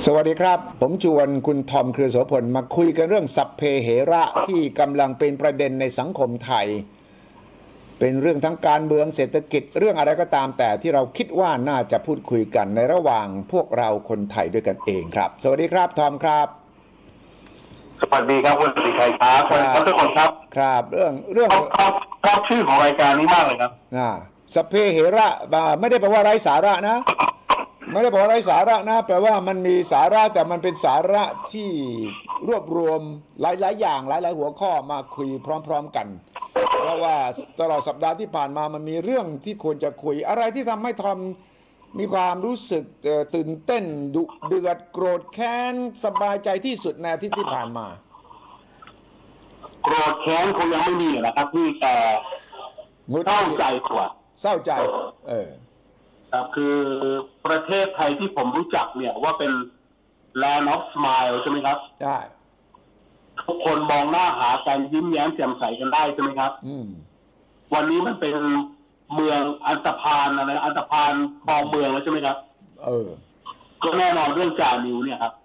สวัสดีครับผมชวนคุณทอมเครือโสพลมาคุยกันเรื่องสัพเพเหระที่กำลังเป็นประเด็นในสังคมไทยเป็นเรื่องทั้งการเมืองเศรษฐกิจเรื่องอะไรก็ตามแต่ที่เราคิดว่าน่าจะพูดคุยกันในระหว่างพวกเราคนไทยด้วยกันเองครับสวัสดีครับทอมครับสวัสดีครับคุณสิริชัยครับทุกคนครับครับเรื่องชอบชื่อของรายการนี้มากเลยครับสัพเพเหระไม่ได้แปลว่าไร้สาระนะไม่ได้บอกว่าไร้สาระนะแปลว่ามันมีสาระแต่มันเป็นสาระที่รวบรวมหลายๆอย่างหลายๆหัวข้อมาคุยพร้อมๆกันเพราะว่าตลอดสัปดาห์ที่ผ่านมามันมีเรื่องที่ควรจะคุยอะไรที่ทำให้ทอมมีความรู้สึกตื่นเต้นดุเดือดโกรธแค้นสบายใจที่สุดในอาทิตย์ที่ผ่านมาโกรธแค้นคงยังไม่มีนะครับพี่แต่เศร้าใจกว่าเศร้าใจครับคือประเทศไทยที่ผมรู้จักเนี่ยว่าเป็น Land of Smile ใช่ไหมครับใช่ทุกคนมองหน้าหากันยิ้มแย้มแจ่มใสกันได้ใช่ไหมครับวันนี้มันเป็นเมืองอันธพาลอันธพาลคลองเมืองแล้วใช่ไหมครับก็แน่นอนเรื่องจานิวเนี่ยครับ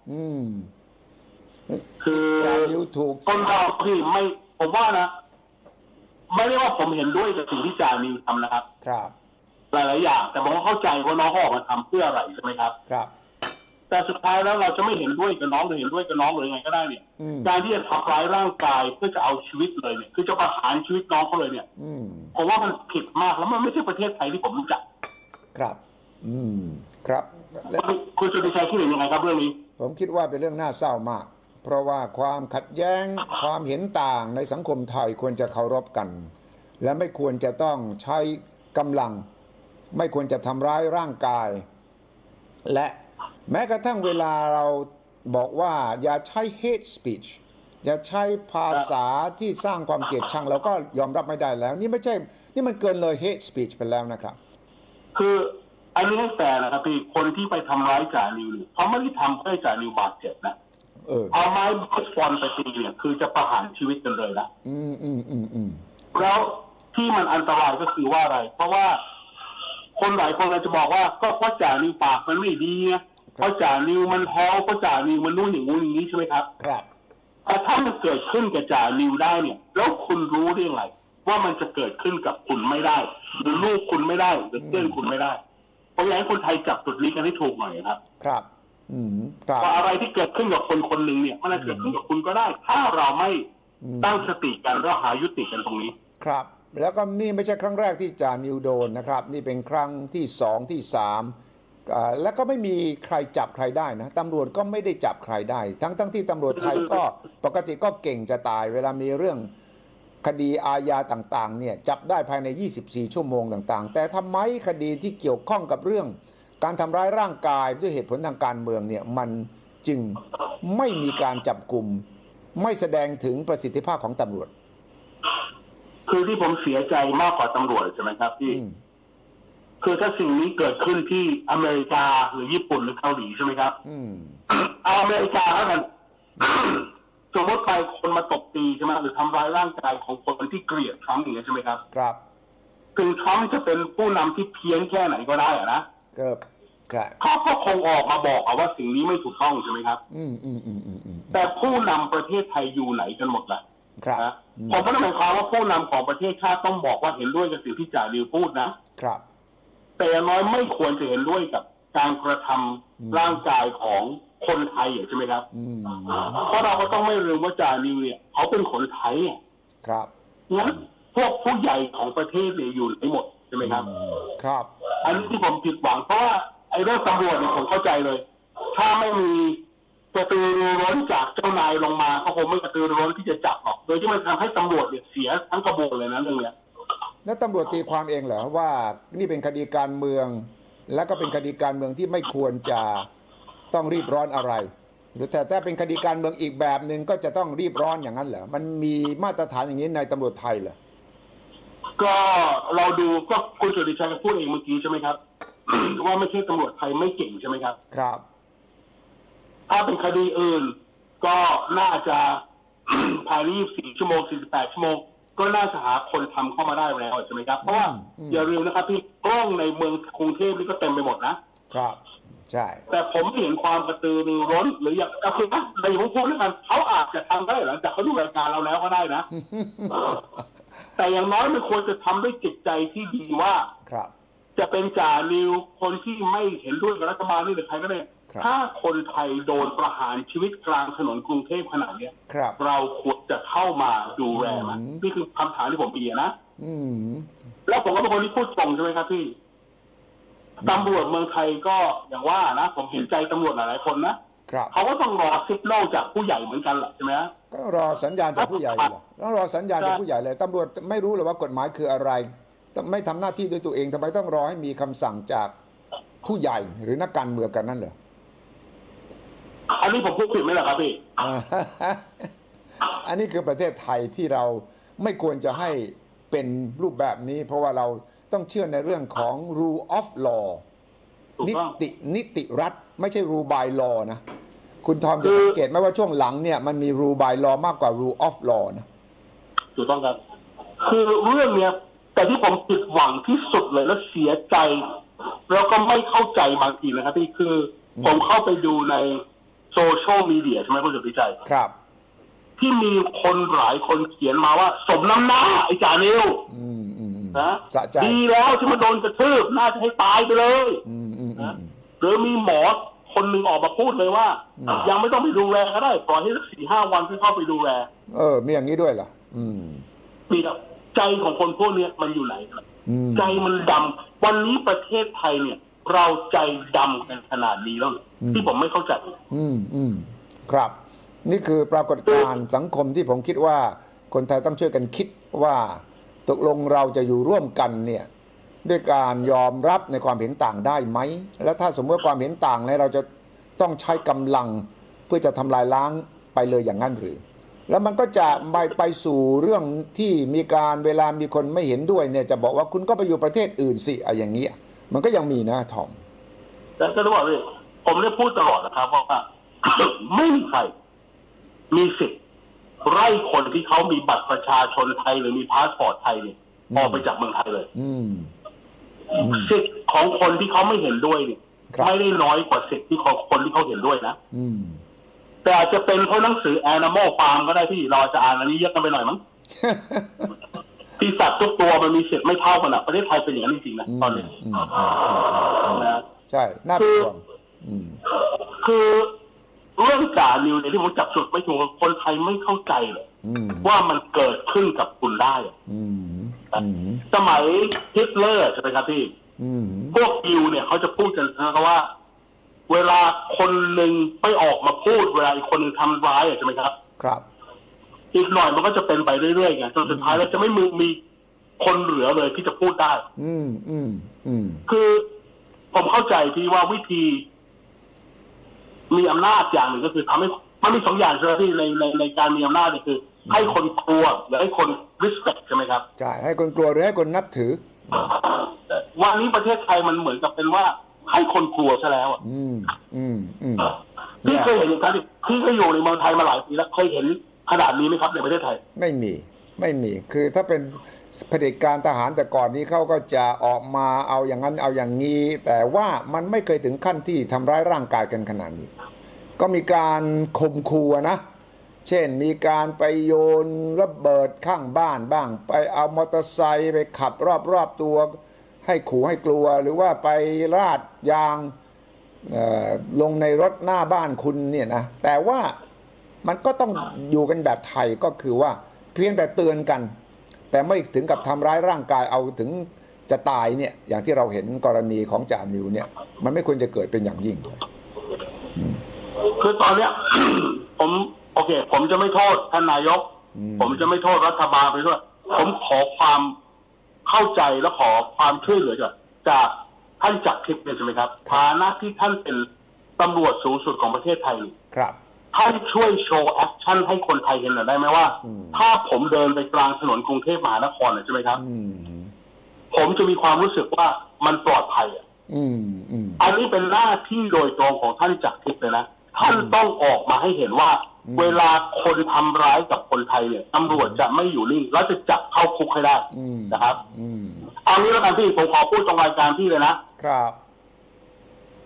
คือต้นเราที่ไม่ผมว่านะไม่ได้ว่าผมเห็นด้วยกับสิ่งที่จานิวทำนะครับครับหลายๆอย่างแต่ผมก็เข้าใจว่าน้องเขาออกมาทำเพื่ออะไรใช่ไหมครับครับแต่สุดท้ายแล้วเราจะไม่เห็นด้วยกับน้องหรือเห็นด้วยกับน้องหรือไงก็ได้เนี่ยการที่จะทำร้ายร่างกายเพื่อจะเอาชีวิตเลยเนี่ยคือจะประหารชีวิตน้องเขาเลยเนี่ยผมว่ามันผิดมากแล้วมันไม่ใช่ประเทศไทยที่ผมรู้จักครับครับและคุณสุริชัยคิดเห็นยังไงครับเรื่องนี้ผมคิดว่าเป็นเรื่องน่าเศร้ามากเพราะว่าความขัดแย้งความเห็นต่างในสังคมไทยควรจะเคารพกันและไม่ควรจะต้องใช้กำลังไม่ควรจะทำร้ายร่างกายและแม้กระทั่งเวลาเราบอกว่าอย่าใช้ hate speech อย่าใช้ภาษาที่สร้างความเกลียดชังเราก็ยอมรับไม่ได้แล้วนี่ไม่ใช่นี่มันเกินเลย hate speech ไปแล้วนะครับคืออันนี้แต่นะครับพี่คนที่ไปทำร้ายจ่านิวเขาไม่ได้ทำให้จ่านิวบาดเจ็บนะเอาไม้เบสบอลไปตีเนี่ยคือจะประหารชีวิตกันเลยนะแล้วที่มันอันตรายก็คือว่าอะไรเพราะว่าคนหลายคนจะบอกว่าก็เพราะจ่านิวปากมันไม่ดีไงเพราะจ่านิวมันแพ้เพราะจ่านิวมันนู่นอย่างงู้นอย่างนี้ใช่ไหมครับครับแต่ถ้ามันเกิดขึ้นกับจ่านิวได้เนี่ยแล้วคุณรู้ได้ยังไงว่ามันจะเกิดขึ้นกับคุณไม่ได้หรือลูกคุณไม่ได้หรือเพื่อนคุณไม่ได้ผมอยากให้คนไทยจับจุดนี้กันให้ถูกหน่อยครับครับว่าอะไรที่เกิดขึ้นกับคนคนหนึ่งเนี่ยมันจะเกิดขึ้นกับคุณก็ได้ถ้าเราไม่ตั้งสติกันแล้วหายุติกันตรงนี้ครับแล้วก็นี่ไม่ใช่ครั้งแรกที่จ่านิวโดนนะครับนี่เป็นครั้งที่2ที่3แล้วก็ไม่มีใครจับใครได้นะตำรวจก็ไม่ได้จับใครได้ทั้งที่ตำรวจไทยก็ปกติก็เก่งจะตายเวลามีเรื่องคดีอาญาต่างๆเนี่ยจับได้ภายใน24ชั่วโมงต่างๆแต่ทำไมคดีที่เกี่ยวข้องกับเรื่องการทำร้ายร่างกายด้วยเหตุผลทางการเมืองเนี่ยมันจึงไม่มีการจับกุมไม่แสดงถึงประสิทธิภาพของตำรวจคือที่ผมเสียใจมากกว่าตำรวจใช่ไหมครับพี่คือถ้าสิ่งนี้เกิดขึ้นที่อเมริกาหรือญี่ปุ่นหรือเกาหลีใช่ไหมครับเอาอเมริกาแล้วกันสมมติไปคนมาตบตีใช่ไหมหรือทำร้ายร่างกายของคนที่เกลียดทรัมป์อย่างนี้ใช่ไหมครับครับถึงทรัมป์จะเป็นผู้นำที่เพี้ยนแค่ไหนก็ได้อะนะครับเขาก็คงออกมาบอกว่าสิ่งนี้ไม่ถูกต้องใช่ไหมครับแต่ผู้นำประเทศไทยอยู่ไหนกันหมดล่ะครับผมไม่ได้หมายความว่าผู้นำของประเทศชาติต้องบอกว่าเห็นด้วยกับสิ่งที่จ่านิวพูดนะครับแต่อย่างน้อยไม่ควรจะเห็นด้วยกับการกระทำร่างกายของคนไทยใช่ไหมครับเพราะเราก็ต้องไม่ลืมว่าจ่านิวเนี่ยเขาเป็นคนไทยครับงั้นพวกผู้ใหญ่ของประเทศเนี่ยอยู่ไหนหมดใช่ไหมครับครับอันนี้ที่ผมผิดหวังเพราะว่าไอ้เรื่องตำรวจเนี่ยผมเข้าใจเลยถ้าไม่มีกระตือรือร้นจากเจ้านายลงมาเขาคงไม่กระตือรือร้นที่จะจับหรอกโดยที่มันทำให้ตำรวจเนี่ยเสียทั้งกระบวนเลยนะเรื่องเนี้ยแล้วตำรวจตีความเองเหรอว่านี่เป็นคดีการเมืองและก็เป็นคดีการเมืองที่ไม่ควรจะต้องรีบร้อนอะไรหรือแต่ถ้าเป็นคดีการเมืองอีกแบบหนึ่งก็จะต้องรีบร้อนอย่างนั้นเหรอมันมีมาตรฐานอย่างนี้ในตำรวจไทยเหรอก็เราดูก็คุณสุริชัยพูดเองเมื่อกี้ใช่ไหมครับ ว่าไม่ใช่ตำรวจไทยไม่เก่งใช่ไหมครับครับถ้าเป็นคดีอื่นก็น่าจะ ภายใน24ชั่วโมง48ชั่วโมงก็น่าจะหาคนทำเข้ามาได้แล้วใช่ไหมครับเพราะว่าอย่าลืมนะครับพี่กล้องในเมืองกรุงเทพนี่ก็เต็มไปหมดนะครับใช่แต่ผมเห็นความกระตือรือร้นหรืออย่างก็คือในผมพูดแล้วกันเขาอาจจะทำได้หลังจากเขาดูรายการเราแล้วก็ได้นะ แต่อย่างน้อยมันควรจะทำด้วยจิตใจที่ดีว่าจะเป็นจ่านิวคนที่ไม่เห็นด้วยกับรัฐบาลนี่หรือใครก็ได้ถ้าคนไทยโดนประหารชีวิตกลางถนนกรุงเทพขนาดนี้เราควรจะเข้ามาดูแลมันนี่คือคำถามที่ผมมีนะแล้วผมก็เป็นคนที่พูดตรงใช่ไหมครับพี่ตำรวจเมืองไทยก็อย่างว่านะผมเห็นใจตำรวจหลายๆคนนะเขาก็ต้องรอซิกแนลจากผู้ใหญ่เหมือนกันแหละใช่ไหมก็รอสัญญาณจากผู้ใหญ่เหรอต้องรอสัญญาณจากผู้ใหญ่เลยตำรวจไม่รู้เลยว่ากฎหมายคืออะไรไม่ทำหน้าที่ด้วยตัวเองทำไมต้องรอให้มีคำสั่งจากผู้ใหญ่หรือนักการเมืองกันนั่นเหรออันนี้ผมพูดผิดไหมล่ะครับพี่อันนี้คือประเทศไทยที่เราไม่ควรจะให้เป็นรูปแบบนี้เพราะว่าเราต้องเชื่อในเรื่องของ rule of law นิติรัฐไม่ใช่ rule by law นะคุณทอมจะสังเกตไหมว่าช่วงหลังเนี่ยมันมี rule by law มากกว่า rule of law นะถูกต้องครับคือเรื่องเนี้ยแต่ที่ผมผิดหวังที่สุดเลยและเสียใจแล้วก็ไม่เข้าใจบางทีนะครับที่คือผมเข้าไปดูในโซเชียลมีเดียใช่ไหมคุณสุพิชัยครับที่มีคนหลายคนเขียนมาว่าสมน้ำหน้าไอ้จ่านิวนะดีแล้วที่มันโดนกระทืบน่าจะให้ตายไปเลยนะหรือมีหมอคนหนึ่งออกมาพูดเลยว่ายังไม่ต้องไปดูแลก็ได้ปล่อยให้สัก 4-5 วันที่เข้าไปดูแลมีอย่างนี้ด้วยเหรอมีใจของคนพวกนี้มันอยู่ไหนใจมันดำวันนี้ประเทศไทยเนี่ยเราใจดำกันขนาดนี้แล้วที่ผมไม่เข้าใจครับนี่คือปรากฏการณ์สังคมที่ผมคิดว่าคนไทยต้องช่วยกันคิดว่าตกลงเราจะอยู่ร่วมกันเนี่ยด้วยการยอมรับในความเห็นต่างได้ไหมและถ้าสมมติว่าความเห็นต่างเนี่ยเราจะต้องใช้กำลังเพื่อจะทำลายล้างไปเลยอย่างนั้นหรือแล้วมันก็จะไปสู่เรื่องที่มีการเวลามีคนไม่เห็นด้วยเนี่ยจะบอกว่าคุณก็ไปอยู่ประเทศอื่นสิอย่างนี้มันก็ยังมีนะทอมแต่ก็ต้องบอกเลยผมได้พูดตลอดนะครับว่าไม่มีใครมีสิทธิ์ไล่คนที่เขามีบัตรประชาชนไทยหรือมีพาสปอร์ตไทยเนี่ยออกไปจากเมืองไทยเลยสิทธิ์ของคนที่เขาไม่เห็นด้วยเนี่ยไม่ได้น้อยกว่าสิทธิ์ที่ของคนที่เขาเห็นด้วยนะแต่อาจจะเป็นเพราะหนังสือ Animal Farm ก็ได้ที่เราจะอ่านอันนี้เยอะกันไปหน่อยมั้งที่สัตว์ทุกตัวมันมีสิทธิ์ไม่เท่ากันนะประเทศไทยเป็นอย่างนั้นจริงๆนะตอนนี้นะใช่น่าเป็นห่วงคือเรื่องจ่านิวเนี่ยที่ผมจับจุดไม่ถูกคนไทยไม่เข้าใจเลยว่ามันเกิดขึ้นกับคุณได้สมัยฮิตเลอร์ใช่ไหมครับพี่พวกยิวเนี่ยเขาจะพูดกันนะครับว่าเวลาคนหนึ่งไม่ออกมาพูดเวลาอีกคนหนึ่งทำร้ายใช่ไหมครับครับอีกหน่อยมันก็จะเป็นไปเรื่อยๆไงจนสุดท้ายแล้วจะไม่มีคนเหลือเลยที่จะพูดได้คือผมเข้าใจที่ว่าวิธีมีอำนาจอย่างหนึ่งก็คือทำให้มันมีสองอย่างใช่ไหมที่ในการมีอำนาจเนี่ยคือให้คนกลัวหรือให้คน respect ใช่ไหมครับใช่ให้คนกลัวหรือให้คนนับถือวันนี้ประเทศไทยมันเหมือนกับเป็นว่าให้คนกลัวซะแล้วพี่เคยเห็นการพี่ก็อยู่ในเมืองไทยมาหลายปีแล้วเคยเห็นขนาดนี้ไหมครับในประเทศไทยไม่มีคือถ้าเป็นเผด็จการทหารแต่ก่อนนี้เขาก็จะออกมาเอาอย่างนั้นเอาอย่างนี้แต่ว่ามันไม่เคยถึงขั้นที่ทำร้ายร่างกายกันขนาดนี้ก็มีการข่มขู่นะเช่นมีการไปโยนระเบิดข้างบ้านบ้างไปเอามอเตอร์ไซค์ไปขับรอบตัวให้ขู่ให้กลัวหรือว่าไปราดยางลงในรถหน้าบ้านคุณเนี่ยนะแต่ว่ามันก็ต้องอยู่กันแบบไทยก็คือว่าเพียงแต่เตือนกันแต่ไม่ถึงกับทำร้ายร่างกายเอาถึงจะตายเนี่ยอย่างที่เราเห็นกรณีของจ่านิวเนี่ยมันไม่ควรจะเกิดเป็นอย่างยิ่งคือตอนเนี้ย โอเคผมจะไม่โทษท่านนายกผมจะไม่โทษรัฐบาลไปด้วยผมขอความเข้าใจและขอความช่วยเหลือจากท่านจักรทิพย์ใช่ไหมครับฐานะที่ท่านเป็นตำรวจสูงสุดของประเทศไทยครับท่านช่วยโชว์แอคชั่นให้คนไทยเห็นหน่อยได้ไหมว่าถ้าผมเดินไปกลางถนนกรุงเทพมหานครใช่ไหมครับผมจะมีความรู้สึกว่ามันปลอดภัยอันนี้เป็นหน้าที่โดยตรงของท่านจักรทิพย์เลยนะท่านต้องออกมาให้เห็นว่าเวลาคนทำร้ายกับคนไทยเนี่ยตำรวจจะไม่อยู่นิ่งแล้วจะจับเข้าคุกให้ได้นะครับเอางี้แล้วกันพี่ผมขอพูดตรงรายการพี่เลยนะครับ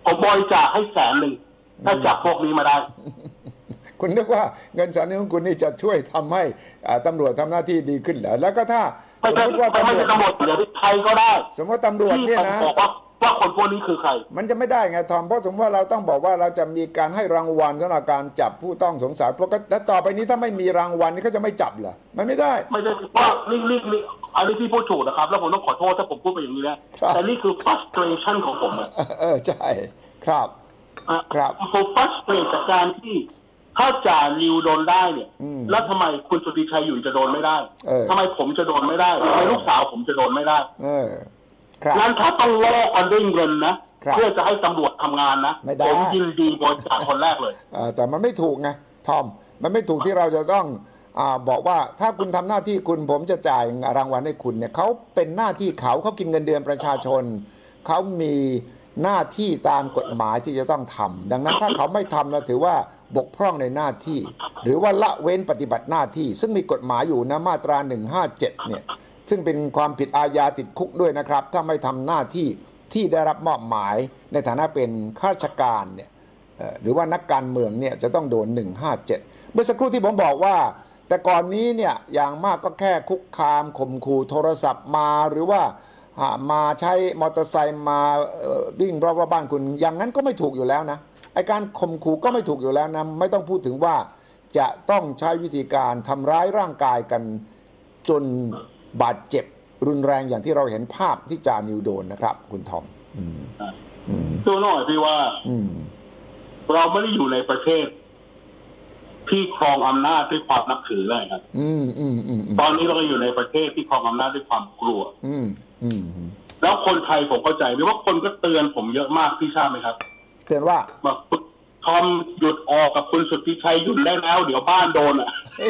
ผมบริจาคให้100,000ถ้าจับพวกนี้มาได้คุณนึกว่าเงิน100,000ของคุณนี่จะช่วยทำให้ตำรวจทำหน้าที่ดีขึ้นเหรอแล้วก็ถ้าสมมติว่าไม่ใช่ตำรวจเดี๋ยวใครก็ได้สมมติตำรวจเนี่ยนะบอกว่าคนพวกนี้คือใครมันจะไม่ได้ไงทอมเพราะสมมติว่าเราต้องบอกว่าเราจะมีการให้รางวัลสำหรับการจับผู้ต้องสงสัยเพราะแล้วต่อไปนี้ถ้าไม่มีรางวัลนี่เขาจะไม่จับเหรอมันไม่ได้ว่านี่อันนี้ที่พูดถูกนะครับแล้วผมต้องขอโทษถ้าผมพูดไปอย่างนี้นะแต่นี่คือ frustration ของผมใช่ครับผม frustrate จากการที่ถ้าจ่านิวโดนได้เนี่ยแล้วทำไมคุณสุทธิชัยหยุ่นจะโดนไม่ได้ทำไมผมจะโดนไม่ได้ทำไมลูกสาวผมจะโดนไม่ได้งั้นถ้าต้องล่อกันด้วยเงินนะเพื่อจะให้ตำรวจทำงานนะผมยินดีบริจาคคนแรกเลยแต่มันไม่ถูกไงทอมมันไม่ถูกที่เราจะต้องบอกว่าถ้าคุณทำหน้าที่คุณผมจะจ่ายรางวัลให้คุณเนี่ยเขาเป็นหน้าที่เขากินเงินเดือนประชาชนเขามีหน้าที่ตามกฎหมายที่จะต้องทำดังนั้นถ้าเขาไม่ทำเราถือว่าบกพร่องในหน้าที่หรือว่าละเว้นปฏิบัติหน้าที่ซึ่งมีกฎหมายอยู่นะมาตรา157เนี่ยซึ่งเป็นความผิดอาญาติดคุกด้วยนะครับถ้าไม่ทำหน้าที่ที่ได้รับมอบหมายในฐานะเป็นข้าราชการเนี่ยหรือว่านักการเมืองเนี่ยจะต้องโดน157เมื่อสักครู่ที่ผมบอกว่าแต่ก่อนนี้เนี่ยอย่างมากก็แค่คุกคามข่มขู่โทรศัพท์มาหรือว่ามาใช้มอเตอร์ไซค์มาวิ่งรอบบ้านคุณอย่างนั้นก็ไม่ถูกอยู่แล้วนะไอการข่มขู่ก็ไม่ถูกอยู่แล้วนะไม่ต้องพูดถึงว่าจะต้องใช้วิธีการทำร้ายร่างกายกันจนบาดเจ็บรุนแรงอย่างที่เราเห็นภาพที่จานิวโดนนะครับคุณทอมตัวหน่อยพี่ว่าเราไม่ได้อยู่ในประเทศที่ครองอำนาจด้วยความนับถือเลยครับตอนนี้เราอยู่ในประเทศที่ครองอำนาจด้วยความกลัวแล้วคนไทยผมเข้าใจด้วยว่าคนก็เตือนผมเยอะมากพี่ทราบไหมครับเตือนว่าทอมหยุดออกกับคุณสุทธิชัยหยุดได้แล้วเดี๋ยวบ้านโดน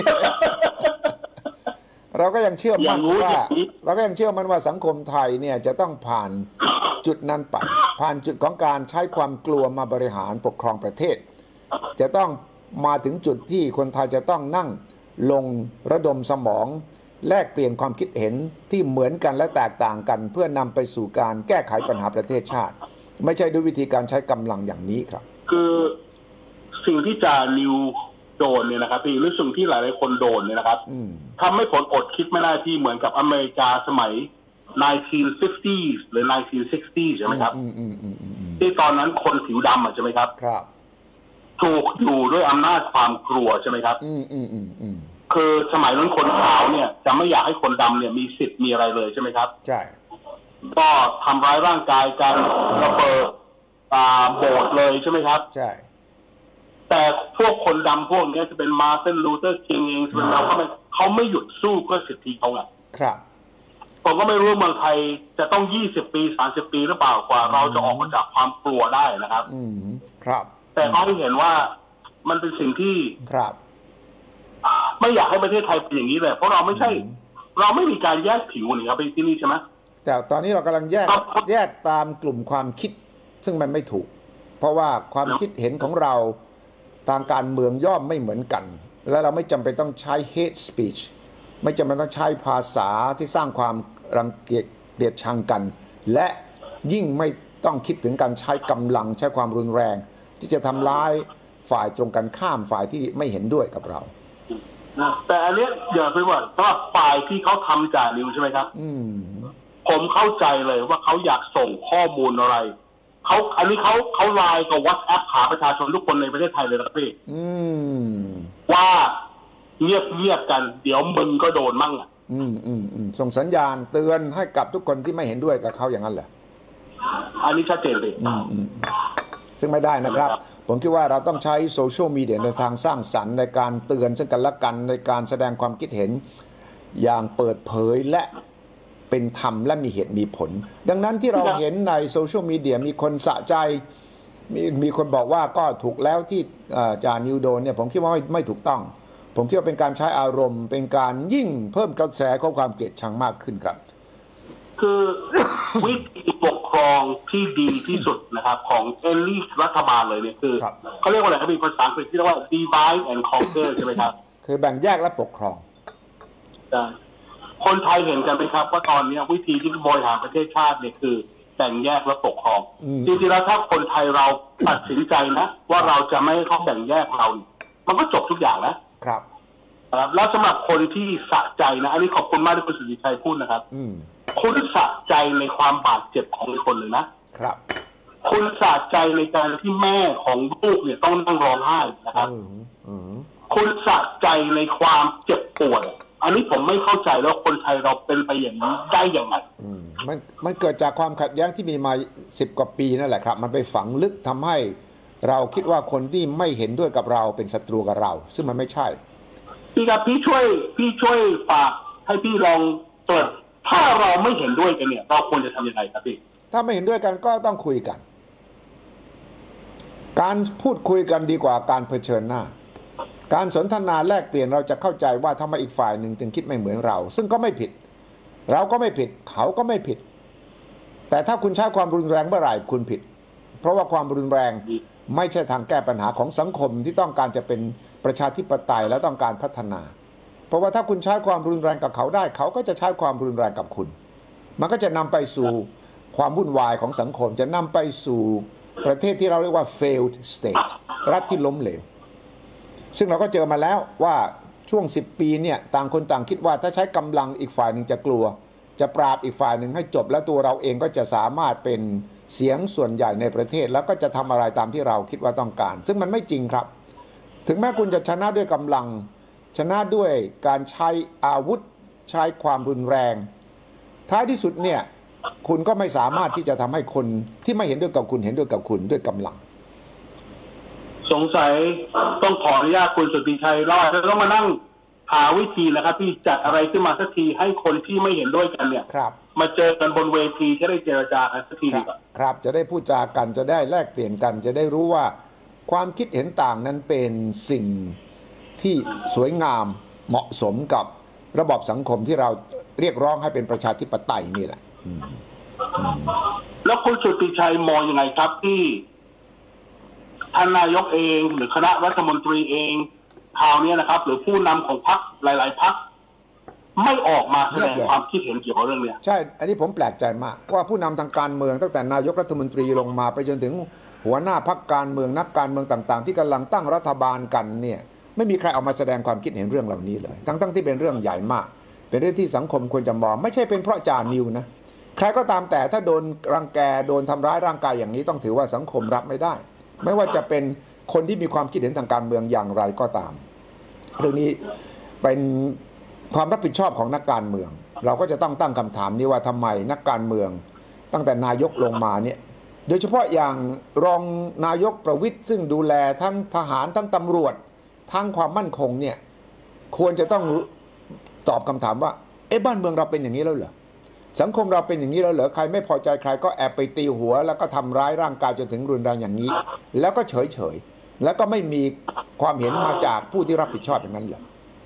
เราก็ยังเชื่อมั่นว่าสังคมไทยเนี่ยจะต้องผ่านจุดนั้นไปผ่านจุดของการใช้ความกลัวมาบริหารปกครองประเทศจะต้องมาถึงจุดที่คนไทยจะต้องนั่งลงระดมสมองแลกเปลี่ยนความคิดเห็นที่เหมือนกันและแตกต่างกันเพื่อนำไปสู่การแก้ไขปัญหาประเทศชาติไม่ใช่ด้วยวิธีการใช้กำลังอย่างนี้ครับคือสิ่งที่จานิวโดนเนี่ยนะครับพี่หรือสิ่งที่หลายๆคนโดนเนี่ยนะครับทำให้ผลอดคิดไม่ได้ที่เหมือนกับอเมริกาสมัย 1950s หรือ 1960s ใช่ไหมครับที่ตอนนั้นคนผิวดำใช่ไหมครับถูกอยู่ด้วยอำนาจความกลัวใช่ไหมครับคือสมัยนั้นคนขาวเนี่ยจะไม่อยากให้คนดำเนี่ยมีสิทธิ์มีอะไรเลยใช่ไหมครับใช่ก็ทำร้ายร่างกายกันระเบิดโบสถ์เลยใช่ไหมครับใช่แต่พวกคนดำพวกนี้จะเป็นมาร์ตินลูเทอร์คิงเองเป็นเราเขาไม่หยุดสู้เพื่อสิทธิเขาไงครับผมก็ไม่รู้เมืองไทยจะต้อง20 ปี30 ปีหรือเปล่ากว่าเราจะออกมาจากความกลัวได้นะครับครับแต่เขาให้เห็นว่ามันเป็นสิ่งที่ครับไม่อยากให้ประเทศไทยเป็นอย่างนี้เลยเพราะเราไม่มีการแยกผิวนี่ครับไปที่นี่ใช่ไหมแต่ตอนนี้เรากำลังแยกตามกลุ่มความคิดซึ่งมันไม่ถูกเพราะว่าความคิดเห็นของเราทางการเมืองย่อมไม่เหมือนกันและเราไม่จำเป็นต้องใช้ hate speech ไม่จำเป็นต้องใช้ภาษาที่สร้างความรังเกียจชังกันและยิ่งไม่ต้องคิดถึงการใช้กำลังใช้ความรุนแรงที่จะทำร้ายฝ่ายตรงกันข้ามฝ่ายที่ไม่เห็นด้วยกับเราแต่อันนี้อย่าไปว่าเพราะฝ่ายที่เขาทำจ่านิวใช่ไหมครับผมเข้าใจเลยว่าเขาอยากส่งข้อมูลอะไรอันนี้เขาไลน์กับ WhatsApp หาประชาชนทุกคนในประเทศไทยเลยนะพี่ว่าเงียบกันเดี๋ยวมึงก็โดนมั่งส่งสัญญาณเตือนให้กับทุกคนที่ไม่เห็นด้วยกับเขาอย่างนั้นแหละอันนี้ชัดเจนเลยซึ่งไม่ได้นะครับผมคิดว่าเราต้องใช้โซเชียลมีเดียในทางสร้างสรรค์ในการเตือนซึ่งกันและกันในการแสดงความคิดเห็นอย่างเปิดเผยและเป็นธรรมและมีเหตุมีผลดังนั้นที่เราเห็นในโซเชียลมีเดียมีคนสะใจมีคนบอกว่าก็ถูกแล้วที่จานิวโดนเนี่ยผมคิดว่าไม่ถูกต้องผมคิดว่าเป็นการใช้อารมณ์เป็นการยิ่งเพิ่มกระแสของความเกลียดชังมากขึ้นครับคือวิธีปกครองที่ดีที่สุดนะครับของเอลิทรัฐบาลเลยเนี่ยคือเขาเรียกว่าอะไรครับมีภาษาอังกฤษที่เรียกว่า divide and conquer ใช่ไหมครับคือแบ่งแยกและปกครองคนไทยเห็นกันไหมครับว่าตอนนี้วิธีที่บริหารประเทศชาติเนี่ยคือแบ่งแยกและปกครองจริงๆแล้วถ้าคนไทยเราตัดสินใจนะว่าเราจะไม่ให้เขาแบ่งแยกเรามันก็จบทุกอย่างนะครับแล้วสำหรับคนที่สะใจนะอันนี้ขอบคุณมากที่คุณสุทธิชัยพูดนะครับคุณสะใจในความบาดเจ็บของคนเลยนะครับคุณสะใจในการที่แม่ของลูกเนี่ยต้องนั่งร้องไห้นะครับคุณสะใจในความเจ็บปวดอันนี้ผมไม่เข้าใจแล้วคนไทยเราเป็นไปอย่างนี้ได้ยังไงมันเกิดจากความขัดแย้งที่มีมา10 กว่าปีนั่นแหละครับมันไปฝังลึกทำให้เราคิดว่าคนที่ไม่เห็นด้วยกับเราเป็นศัตรูกับเราซึ่งมันไม่ใช่พี่ครับพี่ช่วยฝากให้พี่ลองเปิดถ้าเราไม่เห็นด้วยกันเนี่ยเราควรจะทำยังไงครับพี่ถ้าไม่เห็นด้วยกันก็ต้องคุยกันการพูดคุยกันดีกว่าการเผชิญหน้าการสนทนาแลกเปลี่ยนเราจะเข้าใจว่าทำไมอีกฝ่ายหนึ่งจึงคิดไม่เหมือนเราซึ่งก็ไม่ผิดเราก็ไม่ผิดเขาก็ไม่ผิดแต่ถ้าคุณใช้ความรุนแรงเมื่อไหร่คุณผิดเพราะว่าความรุนแรงไม่ใช่ทางแก้ปัญหาของสังคมที่ต้องการจะเป็นประชาธิปไตยและต้องการพัฒนาเพราะว่าถ้าคุณใช้ความรุนแรงกับเขาได้เขาก็จะใช้ความรุนแรงกับคุณมันก็จะนำไปสู่ความวุ่นวายของสังคมจะนำไปสู่ประเทศที่เราเรียกว่า failed state รัฐที่ล้มเหลวซึ่งเราก็เจอมาแล้วว่าช่วง10 ปีเนี่ยต่างคนต่างคิดว่าถ้าใช้กำลังอีกฝ่ายหนึ่งจะกลัวจะปราบอีกฝ่ายหนึ่งให้จบแล้วตัวเราเองก็จะสามารถเป็นเสียงส่วนใหญ่ในประเทศแล้วก็จะทำอะไรตามที่เราคิดว่าต้องการซึ่งมันไม่จริงครับถึงแม้คุณจะชนะด้วยกำลังชนะด้วยการใช้อาวุธใช้ความรุนแรงท้ายที่สุดเนี่ยคุณก็ไม่สามารถที่จะทำให้คนที่ไม่เห็นด้วยกับคุณเห็นด้วยกับคุณด้วยกำลังสงสัยต้องขออนุญาตคุณสุทธิชัยเราอาจจะต้องมานั่งหาวิธีนะครับที่จัดอะไรขึ้นมาสักทีให้คนที่ไม่เห็นด้วยกันเนี่ยมาเจอกันบนเวทีจะได้เจรจากันสักทีครับจะได้พูดจากันจะได้แลกเปลี่ยนกันจะได้รู้ว่าความคิดเห็นต่างนั้นเป็นสิ่งที่สวยงามเหมาะสมกับระบอบสังคมที่เราเรียกร้องให้เป็นประชาธิปไตยนี่แหละแล้วคุณสุทธิชัยมองยังไงครับที่ท่านนายกเองหรือคณะรัฐมนตรีเองคราวนี้นะครับหรือผู้นำของพรรคหลายๆพรรคไม่ออกมาแสดงความคิดเห็นเกี่ยวกับเรื่องนี้ใช่อันนี้ผมแปลกใจมากว่าผู้นำทางการเมืองตั้งแต่นายกรัฐมนตรีลงมาไปจนถึงหัวหน้าพรรคการเมืองนักการเมืองต่างๆที่กำลังตั้งรัฐบาลกันเนี่ยไม่มีใครออกมาแสดงความคิดเห็นเรื่องเหล่านี้เลยทั้งที่เป็นเรื่องใหญ่มากเป็นเรื่องที่สังคมควรจะมองไม่ใช่เป็นเพราะจานิวนะใครก็ตามแต่ถ้าโดนรังแกโดนทำร้ายร่างกายอย่างนี้ต้องถือว่าสังคมรับไม่ได้ไม่ว่าจะเป็นคนที่มีความคิดเห็นทางการเมืองอย่างไรก็ตามเรื่องนี้เป็นความรับผิดชอบของนักการเมืองเราก็จะต้องตั้งคำถามนี้ว่าทำไมนักการเมืองตั้งแต่นายกลงมาเนี่ยโดยเฉพาะอย่างรองนายกประวิตรซึ่งดูแลทั้งทหารทั้งตำรวจทั้งความมั่นคงเนี่ยควรจะต้องตอบคำถามว่าบ้านเมืองเราเป็นอย่างนี้แล้วเหรอสังคมเราเป็นอย่างนี้แล้วเหรอใครไม่พอใจใครก็แอบไปตีหัวแล้วก็ทำร้ายร่างกายจนถึงรุนแรงอย่างนี้แล้วก็เฉยแล้วก็ไม่มีความเห็นมาจากผู้ที่รับผิดชอบอย่างนั้นเหรอ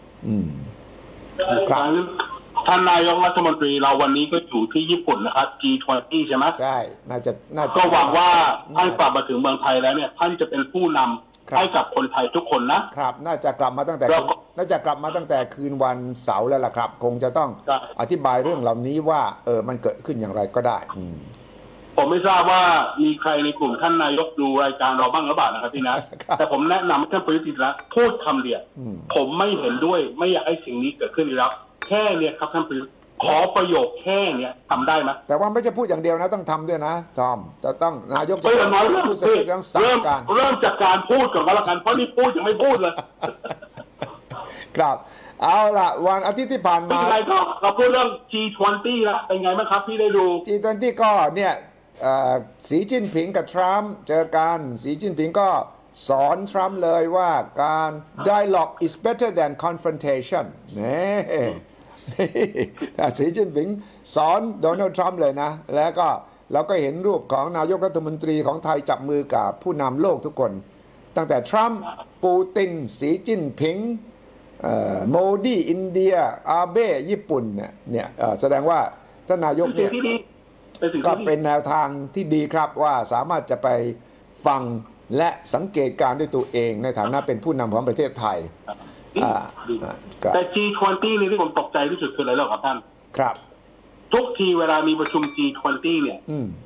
ครับท่านนายกรัฐมนตรีเราวันนี้ก็อยู่ที่ญี่ปุ่นนะครับ G20 ใช่ไหมใช่น่าจะก็หวังว่าท่านกลับมาถึงเมืองไทยแล้วเนี่ยท่านจะเป็นผู้นำให้กับคนไทยทุกคนนะครับน่าจะกลับมาตั้งแต่คืนวันเสาร์แล้วล่ะครับคงจะต้องอธิบายเรื่องเหล่านี้ว่ามันเกิดขึ้นอย่างไรก็ได้ผมไม่ทราบว่ามีใครในกลุ่มท่านนายกดูรายการเราบ้างหรือเปล่านะครับพี่นะแต่ผมแนะนำให้ท่านประยุทธ์นะพูดคำเดียวผมไม่เห็นด้วยไม่อยากให้สิ่งนี้เกิดขึ้นแล้วแค่เนี่ยครับท่านประยุทธ์ขอประโยคแค่เนี่ยทำได้ไหมแต่ว่าไม่จะพูดอย่างเดียวนะต้องทำด้วยนะทอมจะต้องนายกจะพูดเริ่มจากการพูดก่อนก็แล้วกันเพราะนี่พูดยังไม่พูดเลยครับเอาล่ะวันอาทิตย์ที่ผ่านมาเป็นไงก็เราพูดเรื่อง G20 แล้วเป็นไงบ้างครับพี่ได้ดู G20 ก็เนี่ยสีจิ้นผิงกับทรัมป์เจอกันสีจิ้นผิงก็สอนทรัมป์เลยว่าการ dialogue is better than confrontation นี่สีจิ้นผิงสอนโดนัลด์ทรัมป์เลยนะแล้วก็เราก็เห็นรูปของนายกรัฐมนตรีของไทยจับมือกับผู้นำโลกทุกคนตั้งแต่ทรัมป์ปูตินสีจิ้นผิงโมดีอินเดียอาเบะญี่ปุ่นเนี่ยแสดงว่าท่านนายกเนี่ยก็เป็นแนวทางที่ดีครับว่าสามารถจะไปฟังและสังเกตการด้วยตัวเองในฐานะเป็นผู้นำของประเทศไทยแต่ G20 นี่ที่ผมตกใจที่สุดคืออะไรหรอครับท่านครับทุกทีเวลามีประชุม G20 เนี่ย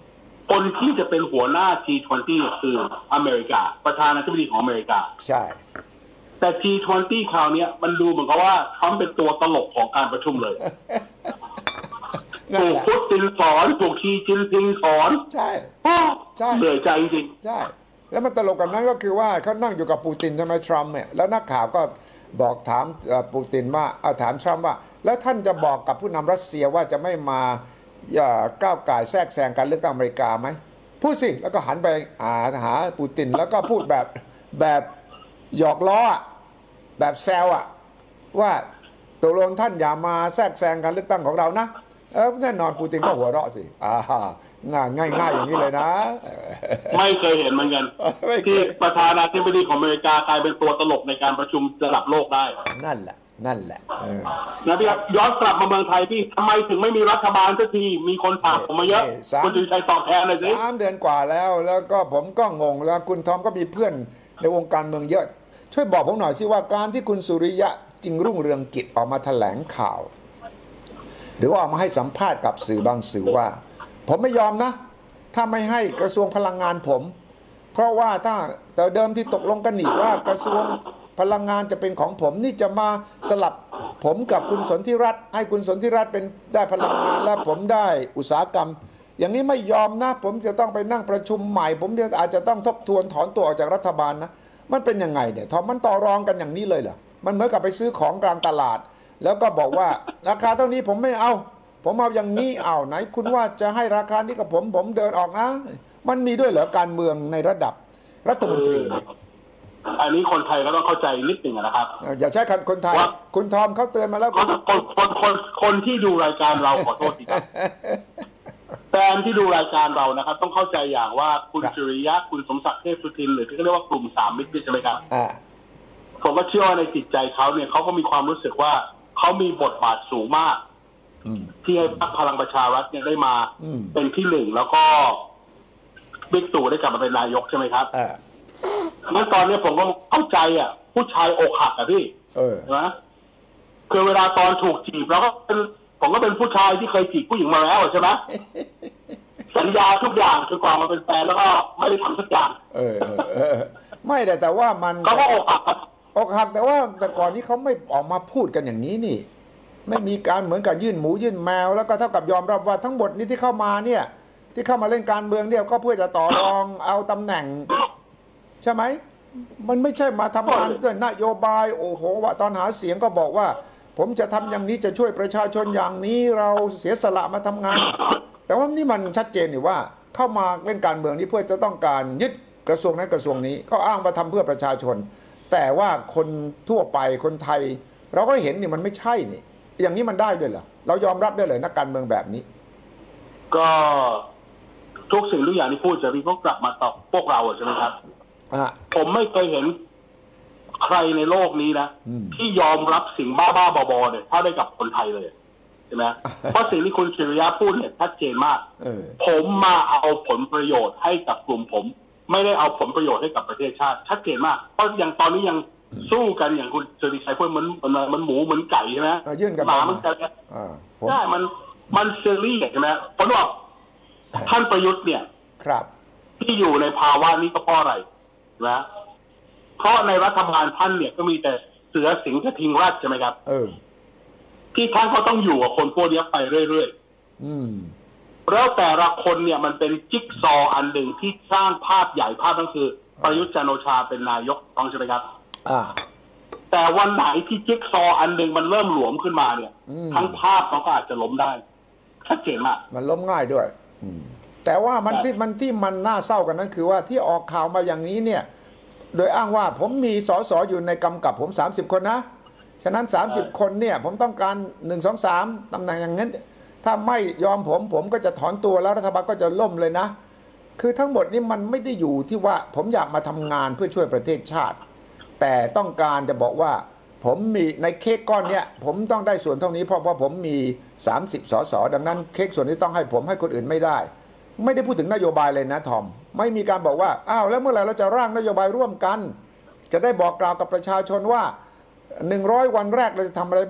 คนที่จะเป็นหัวหน้า G20 คืออเมริกาประธานาธิบดีของอเมริกาใช่แต่ G20 คราวนี้มันดูเหมือนกับว่าทำเป็นตัวตลกของการประชุมเลยถูกพุตินสอนถูกชีจินพิงสอนใช่ใช่เหนื่อยใจจริงใช่แล้วมันตลกกับนั้นก็คือว่าเขานั่งอยู่กับปูตินใช่ไหมทรัมป์เนี่ยแล้วนักข่าวก็บอกถามปูตินว่าถามทรัมป์ว่าแล้วท่านจะบอกกับผู้นำรัสเซียว่าจะไม่มาก้าวก่ายแทรกแซงการเลือกตั้งอเมริกาไหมพูดสิแล้วก็หันไปหาปูตินแล้วก็พูดแบบหยอกล้อแบบแซวว่าตกลงท่านอย่ามาแทรกแซงการเลือกตั้งของเรานะแน่นอนปูตินก็หัวเราะสิง่ายอย่างนี้เลยนะไม่เคยเห็นเหมือนกันที่ประธานาธิบดีของอเมริกากลายเป็นตัวตลกในการประชุมระดับโลกได้นั่นแหละนะพี่ครับย้อนกลับมาเมืองไทยพี่ทำไมถึงไม่มีรัฐบาลสักทีมีคนถามผมมาเยอะคุณจุชัยตอบแทนเลยสิ 3 เดือนกว่าแล้วก็ผมก็งงแล้วคุณทอมก็มีเพื่อนในวงการเมืองเยอะช่วยบอกผมหน่อยสิว่าการที่คุณสุริยะจึงรุ่งเรืองกิจออกมาแถลงข่าวหรือว่าออกมาให้สัมภาษณ์กับสื่อบางสื่อว่าผมไม่ยอมนะถ้าไม่ให้กระทรวงพลังงานผมเพราะว่าแต่เดิมที่ตกลงกันนี่ว่ากระทรวงพลังงานจะเป็นของผมนี่จะมาสลับผมกับคุณสนธิรัตน์ให้คุณสนธิรัตน์เป็นได้พลังงานและผมได้อุตสาหกรรมอย่างนี้ไม่ยอมนะผมจะต้องไปนั่งประชุมใหม่ผมอาจจะต้องทบทวนถอนตัวออกจากรัฐบาลนะมันเป็นยังไงเนี่ยทอมมันต่อรองกันอย่างนี้เลยเหรอมันเหมือนกับไปซื้อของกลางตลาดแล้วก็บอกว่าราคาเท่านี้ผมไม่เอาผมเอาอย่างนี้ไหนคุณว่าจะให้ราคานี้กับผมเดินออกนะมันมีด้วยเหรอการเมืองในระดับรัฐมนตรีเนี่ยอันนี้คนไทยก็ต้องเข้าใจนิดหนึ่งนะครับอย่าใช้คำคนไทยคุณทอมเขาเตือนมาแล้วคนที่ดูรายการเราขอโทษทีครับแฟนที่ดูรายการเรานะครับต้องเข้าใจอย่างว่าคุณสุริยะคุณสมศักดิ์เทพสุทินหรือที่เขาเรียกว่ากลุ่ม3 มิตรใช่ไหมครับผมก็เชื่อว่าในจิตใจเขาเนี่ยเขาก็มีความรู้สึกว่าเขามีบทบาทสูงมากที่ให้พรรคพลังประชารัฐเนี่ยได้มาเป็นที่ 1แล้วก็บิ๊กตู่ได้กลับมาเป็นนายกใช่ไหมครับเมื่อตอนนี้ผมก็เข้าใจผู้ชายอกหักพี่ใช่ไหมคือเวลาตอนถูกจีบแล้วก็ผมก็เป็นผู้ชายที่เคยจีบผู้หญิงมาแล้วใช่ไหมสัญญาทุกอย่างจนกว่ามาเป็นแฟนแล้วก็ไม่ได้ทำสักอย่างไม่แต่ว่ามันเขาก็อกหักแต่ว่าแต่ก่อนนี้เขาไม่ออกมาพูดกันอย่างนี้นี่ไม่มีการเหมือนกับยื่นหมูยื่นแมวแล้วก็เท่ากับยอมรับว่าทั้งหมดนี้ที่เข้ามาเนี่ยที่เข้ามาเล่นการเมืองเนี่ยก็เพื่อจะต่อรองเอาตำแหน่งใช่ไหมมันไม่ใช่มาทำงานเพื่อนโยบายโอ้โหว่าตอนหาเสียงก็บอกว่าผมจะทำอย่างนี้จะช่วยประชาชนอย่างนี้เราเสียสละมาทำงานแต่ว่านี่มันชัดเจนอยู่ว่าเข้ามาเล่นการเมืองนี้เพื่อจะต้องการยึดกระทรวงนั้นกระทรวงนี้ก็อ้างว่าทำเพื่อประชาชนแต่ว่าคนทั่วไปคนไทยเราก็เห็นนี่มันไม่ใช่นี่อย่างนี้มันได้ด้วยเหรอเรายอมรับได้เลยนักการเมืองแบบนี้ก็ทุกสิ่งทุกอย่างที่พูดจะมีก็กลับมาตอบพวกเราใช่ไหมครับผมไม่เคยเห็นใครในโลกนี้นะที่ยอมรับสิ่งบ้าๆบอๆเนี่ยถ้าได้กับคนไทยเลยใช่ไหมเพราะสิ่งที่คุณสุริยะพูดเนี่ยชัดเจนมากผมมาเอาผลประโยชน์ให้กับกลุ่มผมไม่ได้เอาผลประโยชน์ให้กับประเทศชาติชัดเจนมากเพราะอย่างตอนนี้ยังสู้กันอย่างคุณสุริชัยพูดมันหมูเหมือนไก่ใช่ไหมหมามันกันใช่มันเซรี่ใช่ไหมผมบอกท่านประยุทธ์เนี่ยครับที่อยู่ในภาวะนี้ก็เพราะอะไรนะเพราะในรัฐบาลท่านเนี่ยก็มีแต่เสือสิงห์กระทิงราชใช่ไหมครับที่ท่านก็ต้องอยู่กับคนพวกนี้ไปเรื่อยๆแล้วแต่ละคนเนี่ยมันเป็นจิ๊กซออันหนึ่งที่สร้างภาพใหญ่ภาพนั้นคือประยุทธ์จันทร์โอชาเป็นนายกต้องใช่ไหมครับแต่วันไหนที่จิ๊กซออันหนึ่งมันเริ่มหลวมขึ้นมาเนี่ยทั้งภาพมันก็อาจจะล้มได้ชัดเจนมากมันล้มง่ายด้วยแต่ว่ามันที่มันน่าเศร้ากันนั้นคือว่าที่ออกข่าวมาอย่างนี้เนี่ยโดยอ้างว่าผมมีสสอยู่ในกำกับผม30 คนนะฉะนั้น30 คนเนี่ยผมต้องการ1 2 3ตำแหน่งอย่างนั้นถ้าไม่ยอมผมก็จะถอนตัวแล้วรัฐบาลก็จะล่มเลยนะคือทั้งหมดนี้มันไม่ได้อยู่ที่ว่าผมอยากมาทำงานเพื่อช่วยประเทศชาติแต่ต้องการจะบอกว่าผมมีในเค้กก้อนเนี้ยผมต้องได้ส่วนเท่านี้เพราะผมมี30 สสดังนั้นเค้กส่วนนี้ต้องให้ผมให้คนอื่นไม่ได้พูดถึงนโยบายเลยนะทอมไม่มีการบอกว่าอ้าวแล้วเมื่อไหร่เราจะร่างนโยบายร่วมกันจะได้บอกกล่าวกับประชาชนว่า100 วันแรกเราจะทำอะไรบ้าง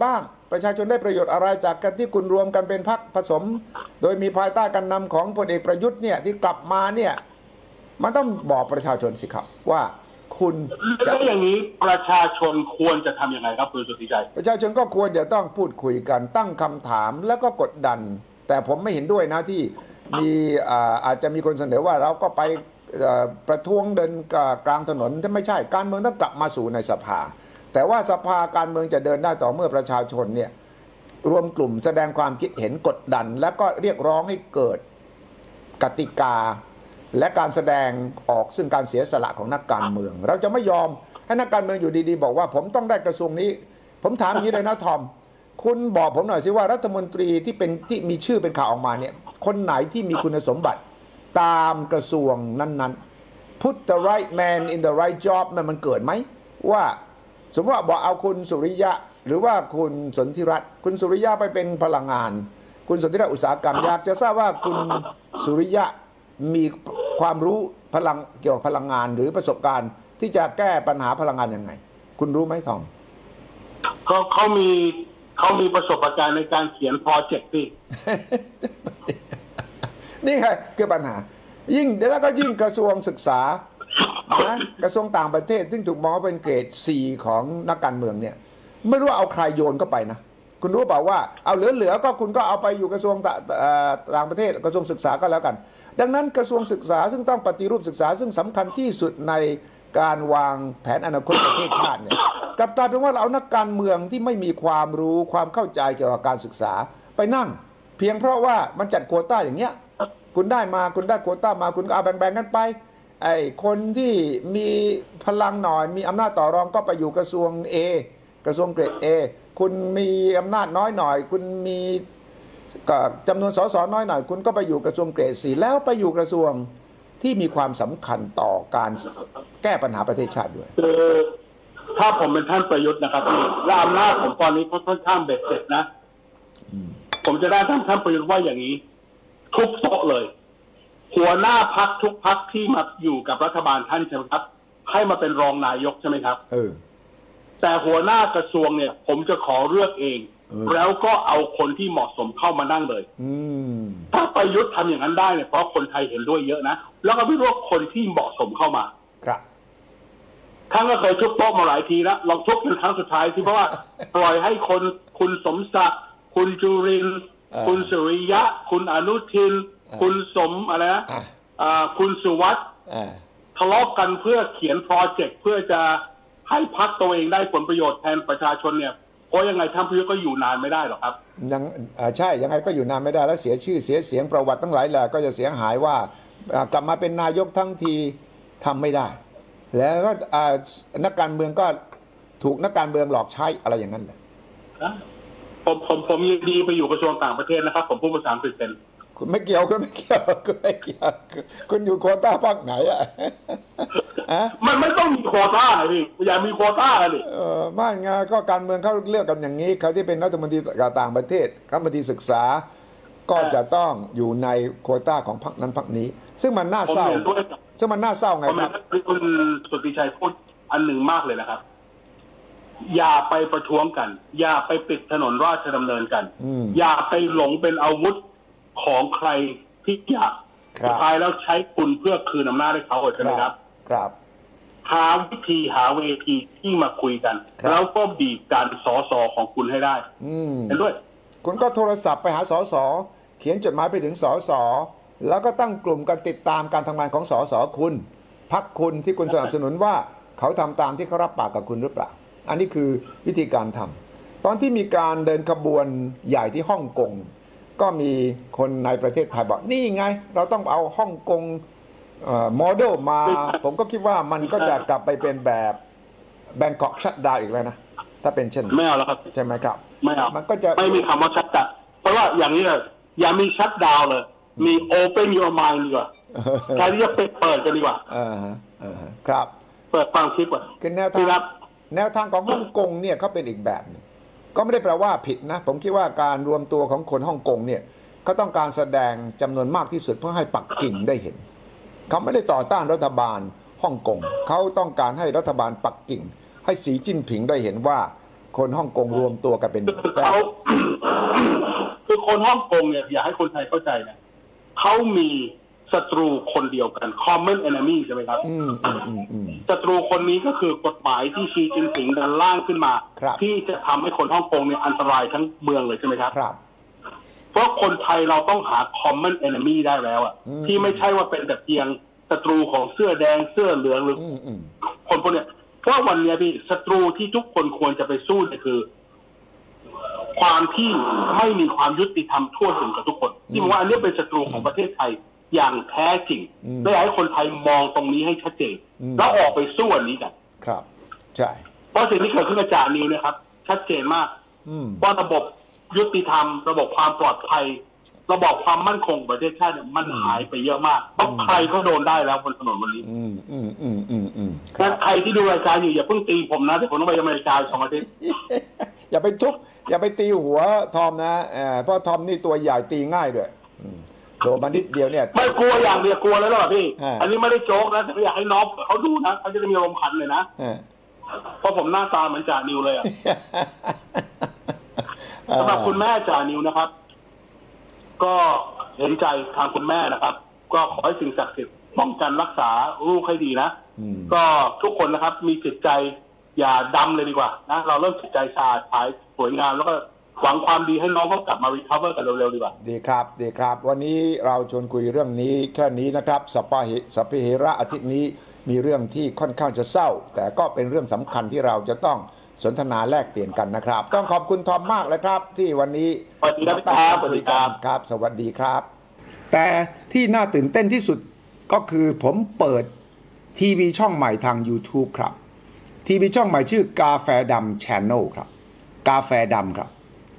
ประชาชนได้ประโยชน์อะไรจากการที่คุณรวมกันเป็นพรรคผสม โดยมีภายใต้การนำของพลเอกประยุทธ์เนี่ยที่กลับมาเนี่ยมันต้องบอกประชาชนสิครับว่าคุณจะอย่างนี้ประชาชนควรจะทำยังไงครับคุณสุทธิชัยประชาชนก็ควรจะต้องพูดคุยกันตั้งคำถามแล้วก็กดดันแต่ผมไม่เห็นด้วยนะที่มีอาจจะมีคนเสนอว่าเราก็ไปประท้วงเดินกลางถนนที่ไม่ใช่การเมืองต้องกลับมาสู่ในสภาแต่ว่าสภาการเมืองจะเดินได้ต่อเมื่อประชาชนเนี่ยรวมกลุ่มแสดงความคิดเห็นกดดันแล้วก็เรียกร้องให้เกิดกติกาและการแสดงออกซึ่งการเสียสละของนักการเมืองเราจะไม่ยอมให้นักการเมืองอยู่ดีๆบอกว่าผมต้องได้กระทรวงนี้ผมถามอย่างนี้เลยนะทอมคุณบอกผมหน่อยสิว่ารัฐมนตรีที่มีชื่อเป็นข่าวออกมาเนี่ยคนไหนที่มีคุณสมบัติตามกระทรวงนั้นๆ put the right man in the right job มันเกิดไหมว่าสมมติว่าบอกเอาคุณสุริยะหรือว่าคุณสนธิรัตน์คุณสุริยะไปเป็นพลังงานคุณสนธิรัตน์อุตสาหกรรมอยากจะทราบว่าคุณสุริยะมีความรู้เกี่ยวกับพลังงานหรือประสบการณ์ที่จะแก้ปัญหาพลังงานยังไงคุณรู้ไหมทอมเขามีประสบการณ์ในการเขียนโปรเจกต์ที่นี่ไงคือปัญหายิ่งแล้วก็ยิ่งกระทรวงศึกษานะกระทรวงต่างประเทศซึ่งถูกมองเป็นเกรด C ของนักการเมืองเนี่ยไม่รู้เอาใครโยนเข้าไปนะคุณรู้เปล่าว่าเอาเหลือก็คุณก็เอาไปอยู่กระทรวงต่างประเทศกระทรวงศึกษาก็แล้วกันดังนั้นกระทรวงศึกษาซึ่งต้องปฏิรูปศึกษาซึ่งสำคัญที่สุดในการวางแผนอนาคตประเทศชาติเนี่ยกลับกลายเป็นว่าเรานักการเมืองที่ไม่มีความรู้ความเข้าใจเกี่ยวกับการศึกษาไปนั่งเพียงเพราะว่ามันจัดโควต้าอย่างเงี้ยคุณได้โควต้ามาคุณก็เอาแบ่งกันไปไอ้คนที่มีพลังหน่อยมีอำนาจต่อรองก็ไปอยู่กระทรวง A กระทรวงเกรด A คุณมีอำนาจน้อยหน่อยคุณมีจำนวนสสน้อยหน่อยคุณก็ไปอยู่กระทรวงเกรด 4แล้วไปอยู่กระทรวงที่มีความสำคัญต่อการแก้ปัญหาประเทศชาติด้วยถ้าผมเป็นท่านประยุทธ์นะครับและอำนาจผมตอนนี้ค่อนข้างเบ็ดเสร็จนะผมจะได้ท่านประยุทธ์ว่าอย่างนี้ทุกโต๊ะเลยหัวหน้าพรรคทุกพรรคที่มาอยู่กับรัฐบาลท่านใช่ไหมครับให้มาเป็นรองนายกใช่ไหมครับแต่หัวหน้ากระทรวงเนี่ยผมจะขอเลือกเองแล้วก็เอาคนที่เหมาะสมเข้ามานั่งเลยถ้าประยุทธ์ทำอย่างนั้นได้เนี่ยเพราะคนไทยเห็นด้วยเยอะนะแล้วก็ไม่รู้คนที่เหมาะสมเข้ามาครับท่านก็เคยทุบโต๊ะมาหลายทีแล้วลองทุบเป็นครั้งสุดท้ายที่เพราะว่าปล่อยให้คุณสมศักดิ์คุณจุรินทร์คุณสุริยะคุณอนุทินคุณสมอะไรนะคุณสุวัสดิ์ทะเลาะกันเพื่อเขียนโปรเจกต์เพื่อจะให้พรรคตัวเองได้ผลประโยชน์แทนประชาชนเนี่ยเพราะยังไงท่านประยุทธ์ก็อยู่นานไม่ได้หรอกครับยังใช่ยังไงก็อยู่นานไม่ได้แล้วเสียชื่อเสียเสียงประวัติทั้งหลายแหละก็จะเสียหายว่ากลับมาเป็นนายกทั้งทีทำไม่ได้แล้วก็นักการเมืองก็ถูกนักการเมืองหลอกใช้อะไรอย่างนั้นแหละผมยินดีไปอยู่กระทรวงต่างประเทศนะครับผมพูดภาษาอังกฤษเป็นคุณไม่เกี่ยวคุณอยู่โควต้าพรรคไหนอ่ะมันไม่ต้องมีโควต้าเลยอย่ามีโควต้าเลยไม่ไงก็การเมืองเขาเลือกกันอย่างนี้ใครที่เป็นรัฐมนตรีต่างประเทศรัฐมนตรีศึกษาก็จะต้องอยู่ในโควต้าของพรรคนั้นพรรคนี้ซึ่งมันน่าเศร้าไงครับคุณสุทธิชัยพูดอันหนึ่งมากเลยนะครับอย่าไปประท้วงกันอย่าไปปิดถนนราชดำเนินกันอย่าไปหลงเป็นอาวุธของใครที่อยากสุดท้ายแล้วใช้คุณเพื่อคืนอำนาจให้เขาใช่ไหมครับหาวิธีหาเวทีที่มาคุยกันแล้วก็บีบการสสของคุณให้ได้เห็นด้วยคุณก็โทรศัพท์ไปหาสสเขียนจดหมายไปถึงสสแล้วก็ตั้งกลุ่มกันติดตามการทำงานของสสคุณพรรคคุณที่คุณสนับสนุนว่าเขาทำตามที่เขารับปากกับคุณหรือเปล่าอันนี้คือวิธีการทำตอนที่มีการเดินขบวนใหญ่ที่ฮ่องกงก็มีคนในประเทศไทยบอกนี่ไงเราต้องเอาฮ่องกงโมเดลมาผมก็คิดว่ามันก็จะกลับไปเป็นแบบแบงกอกชัตดาวน์อีกแล้วนะถ้าเป็นเช่นไม่เอาแล้วครับใช่ไหมครับไม่เอามันก็จะไม่มีคำว่าชัตดาวน์เพราะว่าอย่างนี้เลยอย่ามีชัตดาวน์เลยมีโอเปนยูมายดีกว่าใครที่จะเปิดกันดีกว่าครับเปิดฟังคลิปก่อนคือแนวทางของฮ่องกงเนี่ยเขาเป็นอีกแบบนึงก็ไม่ได้แปลว่าผิดนะผมคิดว่าการรวมตัวของคนฮ่องกงเนี่ยเขาต้องการแสดงจำนวนมากที่สุดเพื่อให้ปักกิ่งได้เห็นเขาไม่ได้ต่อต้านรัฐบาลฮ่องกงเขาต้องการให้รัฐบาลปักกิ่งให้สีจิ้นผิงได้เห็นว่าคนฮ่องกงรวมตัวกันเป็นเขาคือคนฮ่องกงเนี่ยอยากให้คนไทยเข้าใจนะเขามีศัตรูคนเดียวกัน common enemy ใช่ไหมครับศัตรูคนนี้ก็คือกฎหมายที่ชีจิ้นผิงดันร่างขึ้นมาที่จะทำให้คนฮ่องกงเนี่ยอันตรายทั้งเมืองเลยใช่ไหมครับเพราะคนไทยเราต้องหา common enemy ได้แล้วอ่ะที่ไม่ใช่ว่าเป็นแต่เพียงศัตรูของเสื้อแดงเสื้อเหลืองหรือคนพวกเนี้ยเพราะวันนี้พี่ศัตรูที่ทุกคนควรจะไปสู้เนี่ยคือความที่ไม่มีความยุติธรรมทั่วถึงกับทุกคนที่ผมว่าอันนี้เป็นศัตรูของประเทศไทยอย่างแท้จริงและอยากให้คนไทยมองตรงนี้ให้ชัดเจนแล้วออกไปสู้อันนี้กันครับใช่เพราะสิ่งที่เกิดขึ้นกับจ่านิวเนี่ยครับชัดเจนมากว่าระบบยุติธรรมระบบความปลอดภัยระบบความมั่นคงประเทศชาติเนี่ยมันหายไปเยอะมากต้องใครก็โดนได้แล้วบนถนนวันนี้ใครที่ดูรายการอยู่อย่าเพิ่งตีผมนะที่ผมต้องไปอเมริกา2 อาทิตย์อย่าไปทุบอย่าไปตีหัวทอมนะเพราะทอมนี่ตัวใหญ่ตีง่ายด้วยโดนมานิดเดียวเนี่ยไม่กลัวอย่างเดียวกลัวแล้วหรอพี่อันนี้ไม่ได้โจ๊กนะแต่อยากให้น้องเขาดูนะเขาจะได้มีอารมณ์ขันเลยนะเพราะผมหน้าตาเหมือนจ่านิวเลยอ่ะสำหรับคุณแม่จ่านิวนะครับก็เห็นใจทางคุณแม่นะครับก็ขอให้สิ่งศักดิ์สิทธิ์ป้องกันรักษาลูกให้ดีนะก็ทุกคนนะครับมีจิตใจอย่าดำเลยดีกว่านะเราเริ่มจิตใจสะอาดใสสวยงามแล้วก็หวังความดีให้น้องเขากลับมารีคัฟเวอร์กันเร็วๆดีกว่าดีครับดีครับวันนี้เราชวนคุยเรื่องนี้แค่นี้นะครับสัพเพเหระอาทิตย์นี้มีเรื่องที่ค่อนข้างจะเศร้าแต่ก็เป็นเรื่องสำคัญที่เราจะต้องสนทนาแลกเปลี่ยนกันนะครับต้องขอบคุณทอมมากเลยครับที่วันนี้มาตั้งคุยกันครับสวัสดีครับแต่ที่น่าตื่นเต้นที่สุดก็คือผมเปิดทีวีช่องใหม่ทาง YouTube ครับทีวีช่องใหม่ชื่อกาแฟดำ Channel ครับกาแฟดำครับ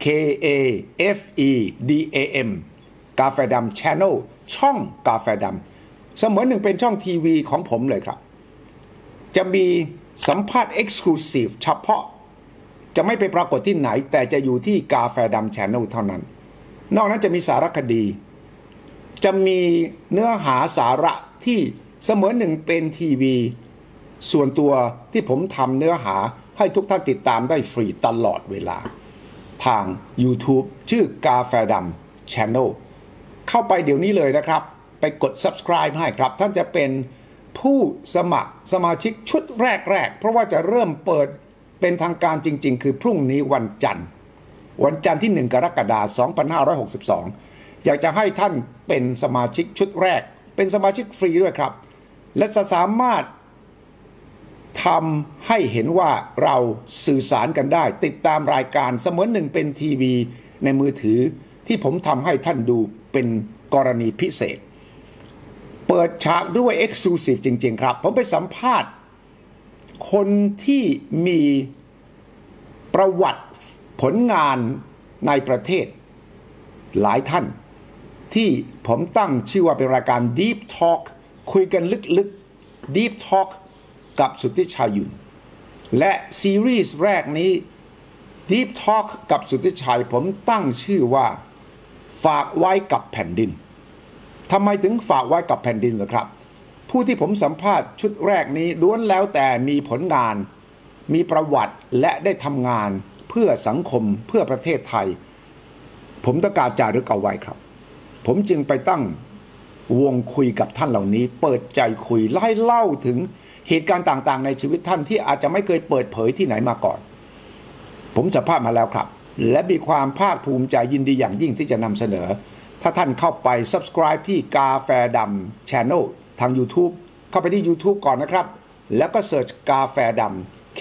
KAFEDAM กาแฟดำ Channel ช่องกาแฟดำเสมือนหนึ่งเป็นช่องทีวีของผมเลยครับจะมีสัมภาษณ์ Exclusive เฉพาะจะไม่ไปปรากฏที่ไหนแต่จะอยู่ที่กาแฟดำ Channel เท่านั้นนอกนั้นจะมีสารคดีจะมีเนื้อหาสาระที่เสมือนหนึ่งเป็นทีวีส่วนตัวที่ผมทำเนื้อหาให้ทุกท่านติดตามได้ฟรีตลอดเวลาทาง YouTube ชื่อกาแฟดำ Channel เข้าไปเดี๋ยวนี้เลยนะครับไปกด Subscribe ให้ครับท่านจะเป็นผู้สมัครสมาชิกชุดแรกเพราะว่าจะเริ่มเปิดเป็นทางการจริงๆคือพรุ่งนี้วันจันทร์ที่1 กรกฎาคม 2562อยากจะให้ท่านเป็นสมาชิกชุดแรกเป็นสมาชิกฟรีด้วยครับและจะสามารถทำให้เห็นว่าเราสื่อสารกันได้ติดตามรายการเสมือนหนึ่งเป็นทีวีในมือถือที่ผมทำให้ท่านดูเป็นกรณีพิเศษเปิดฉากด้วย Exclusive จริงๆครับผมไปสัมภาษณ์คนที่มีประวัติผลงานในประเทศหลายท่านที่ผมตั้งชื่อว่าเป็นรายการ Deep Talk คุยกันลึกๆ Deep Talk กับสุทธิชัยยุนและซีรีส์แรกนี้ Deep Talk กับสุทธิชัยผมตั้งชื่อว่าฝากไว้กับแผ่นดินทำไมถึงฝากไว้กับแผ่นดินเหรอครับผู้ที่ผมสัมภาษณ์ชุดแรกนี้ล้วนแล้วแต่มีผลงานมีประวัติและได้ทำงานเพื่อสังคมเพื่อประเทศไทยผมต้องการจารึกเอาไว้ครับผมจึงไปตั้งวงคุยกับท่านเหล่านี้เปิดใจคุยเล่าถึงเหตุการณ์ต่างๆในชีวิตท่านที่อาจจะไม่เคยเปิดเผยที่ไหนมาก่อนผมสัมภาษณ์มาแล้วครับและมีความภาคภูมิใจยินดีอย่างยิ่งที่จะนำเสนอถ้าท่านเข้าไป Subscribe ที่กาแฟดำ Channel ทาง YouTube เข้าไปที่ YouTube ก่อนนะครับแล้วก็เสิร์ชกาแฟดำ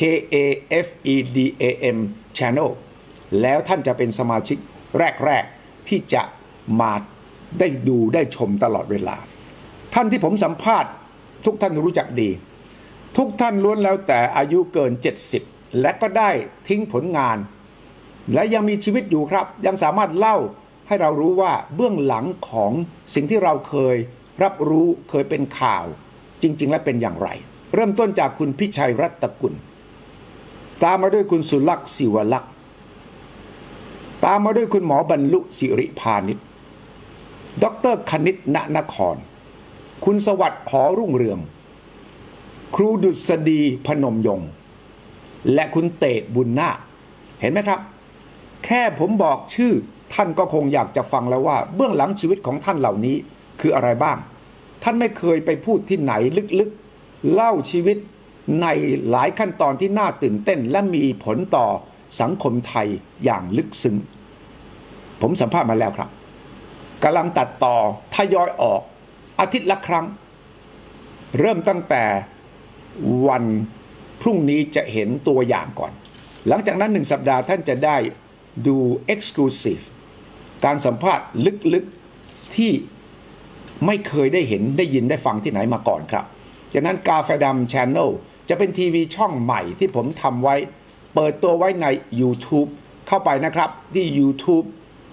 KAFEDAM Channel แล้วท่านจะเป็นสมาชิกแรกๆที่จะมาได้ดูได้ชมตลอดเวลาท่านที่ผมสัมภาษณ์ทุกท่านรู้จักดีทุกท่านล้วนแล้วแต่อายุเกิน70และก็ได้ทิ้งผลงานและยังมีชีวิตอยู่ครับยังสามารถเล่าให้เรารู้ว่าเบื้องหลังของสิ่งที่เราเคยรับรู้เคยเป็นข่าวจริงๆและเป็นอย่างไรเริ่มต้นจากคุณพิชัยรัตนกุลตามมาด้วยคุณสุลักษณ์ศิวลักษณ์ตามมาด้วยคุณหมอบรรลุสิริพานิชดร.คณิต ณนครคุณสวัสดิ์หอรุ่งเรืองครูดุษฎีพนมยงค์และคุณเตศบุญนาคเห็นไหมครับแค่ผมบอกชื่อท่านก็คงอยากจะฟังแล้วว่าเบื้องหลังชีวิตของท่านเหล่านี้คืออะไรบ้างท่านไม่เคยไปพูดที่ไหนลึกๆเล่าชีวิตในหลายขั้นตอนที่น่าตื่นเต้นและมีผลต่อสังคมไทยอย่างลึกซึ้งผมสัมภาษณ์มาแล้วครับกำลังตัดต่อทยอยออกอาทิตย์ละครั้งเริ่มตั้งแต่วันพรุ่งนี้จะเห็นตัวอย่างก่อนหลังจากนั้น1 สัปดาห์ท่านจะได้ดู Exclusive การสัมภาษณ์ลึกๆที่ไม่เคยได้เห็นได้ยินได้ฟังที่ไหนมาก่อนครับจากนั้นกาแฟดำ Channel จะเป็นทีวีช่องใหม่ที่ผมทำไว้เปิดตัวไว้ใน YouTube เข้าไปนะครับที่ YouTube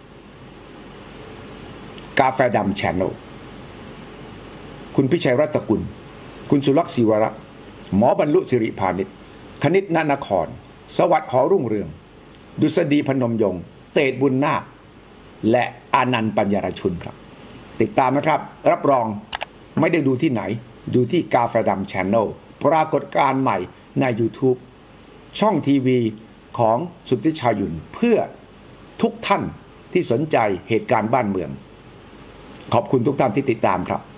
กาแฟดำ Channel คุณพิชัยรัตนกุลคุณสุลักษณ์ศิวระหมอบรรลุสิริพานิชคณิตณนครสวัสดิ์หอรุ่งเรืองดุษฎีพนมยงค์เตดบุญนาคและอานันต์ปัญญารชุนครับติดตามนะครับรับรองไม่ได้ดูที่ไหนดูที่กาแฟดำ Channel ปรากฏการณ์ใหม่ใน YouTube ช่องทีวีของสุทธิชายุนเพื่อทุกท่านที่สนใจเหตุการณ์บ้านเมืองขอบคุณทุกท่านที่ติดตามครับ